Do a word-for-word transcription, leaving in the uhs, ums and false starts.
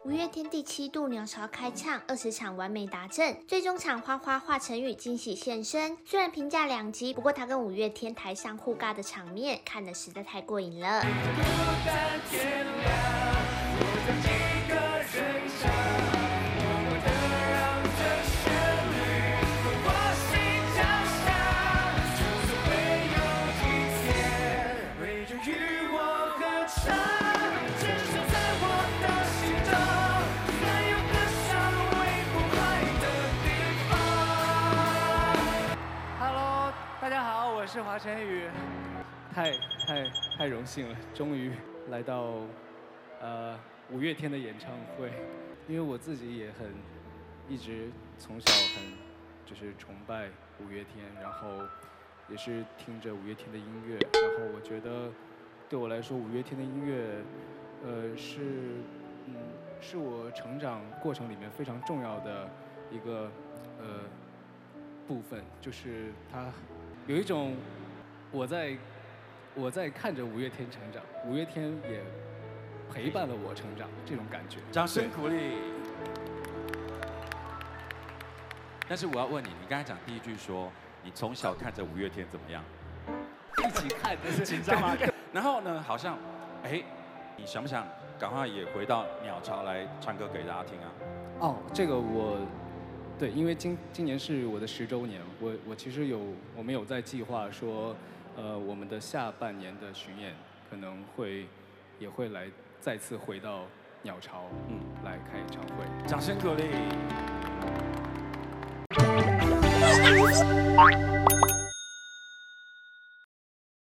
五月天第七度鸟巢开唱，二十场完美达阵，最终场花花华晨宇惊喜现身。虽然评价两极，不过他跟五月天台上互尬的场面，看得实在太过瘾了。 大家好，我是华晨宇，太太太荣幸了，终于来到呃五月天的演唱会，因为我自己也很一直从小很就是崇拜五月天，然后也是听着五月天的音乐，然后我觉得对我来说五月天的音乐呃是嗯是我成长过程里面非常重要的一个呃部分，就是它。有一种我在我在看着五月天成长，五月天也陪伴了我成长这种感觉。 掌声鼓励。但是我要问你，你刚才讲第一句说你从小看着五月天怎么样？ 一起看的是紧张吗？然后呢，好像哎，你想不想赶快也回到鸟巢来唱歌给大家听啊？ 哦，这个我。对，因为今今年是我的十周年，我我其实有我们有在计划说，呃，我们的下半年的巡演可能会也会来再次回到鸟巢，嗯，来开演唱会。 掌声鼓励。